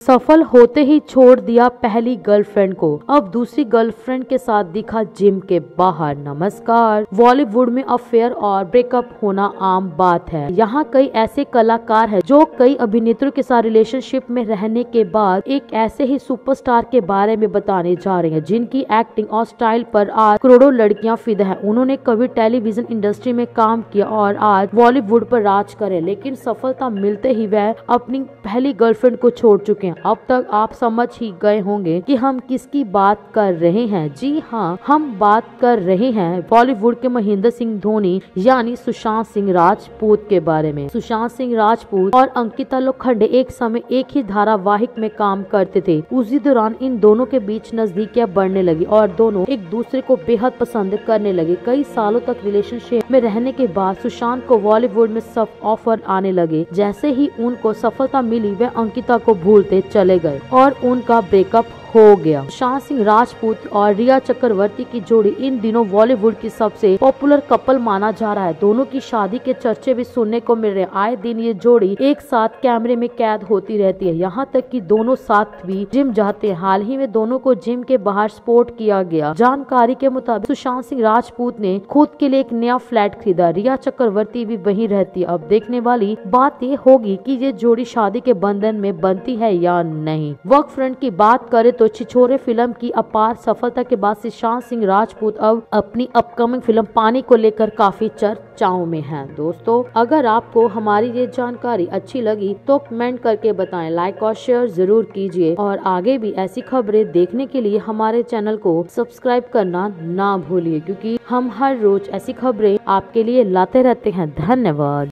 सफल होते ही छोड़ दिया पहली गर्लफ्रेंड को, अब दूसरी गर्लफ्रेंड के साथ दिखा जिम के बाहर। नमस्कार। बॉलीवुड में अफेयर और ब्रेकअप होना आम बात है। यहाँ कई ऐसे कलाकार हैं जो कई अभिनेत्रियों के साथ रिलेशनशिप में रहने के बाद एक ऐसे ही सुपरस्टार के बारे में बताने जा रहे हैं जिनकी एक्टिंग और स्टाइल पर आज करोड़ों लड़कियां फिदा है। उन्होंने कभी टेलीविजन इंडस्ट्री में काम किया और आज बॉलीवुड पर राज करे, लेकिन सफलता मिलते ही वह अपनी पहली गर्लफ्रेंड को छोड़ चुके हैं। अब तक आप समझ ही गए होंगे कि हम किसकी बात कर रहे हैं। जी हाँ, हम बात कर रहे हैं बॉलीवुड के महेंद्र सिंह धोनी यानी सुशांत सिंह राजपूत के बारे में। सुशांत सिंह राजपूत और अंकिता लोखंडे एक समय एक ही धारावाहिक में काम करते थे। उसी दौरान इन दोनों के बीच नजदीकियां बढ़ने लगी और दोनों एक दूसरे को बेहद पसंद करने लगे। कई सालों तक रिलेशनशिप में रहने के बाद सुशांत को बॉलीवुड में सब ऑफर आने लगे। जैसे ही उनको सफलता मिली वे अंकिता को भूलते चले गए और उनका ब्रेकअप हो गया। सुशांत सिंह राजपूत और रिया चक्रवर्ती की जोड़ी इन दिनों बॉलीवुड की सबसे पॉपुलर कपल माना जा रहा है। दोनों की शादी के चर्चे भी सुनने को मिल रहे हैं। आए दिन ये जोड़ी एक साथ कैमरे में कैद होती रहती है, यहाँ तक कि दोनों साथ भी जिम जाते हैं। हाल ही में दोनों को जिम के बाहर स्पॉट किया गया। जानकारी के मुताबिक सुशांत सिंह राजपूत ने खुद के लिए एक नया फ्लैट खरीदा। रिया चक्रवर्ती भी वहीं रहती है। अब देखने वाली बात ये होगी कि ये जोड़ी शादी के बंधन में बनती है या नहीं। वर्क फ्रंट की बात करें तो छिछोरे फिल्म की अपार सफलता के बाद सुशांत सिंह राजपूत अब अपनी अपकमिंग फिल्म पानी को लेकर काफी चर्चाओं में हैं। दोस्तों, अगर आपको हमारी ये जानकारी अच्छी लगी तो कमेंट करके बताएं, लाइक और शेयर जरूर कीजिए और आगे भी ऐसी खबरें देखने के लिए हमारे चैनल को सब्सक्राइब करना ना भूलिए, क्योंकि हम हर रोज ऐसी खबरें आपके लिए लाते रहते हैं। धन्यवाद।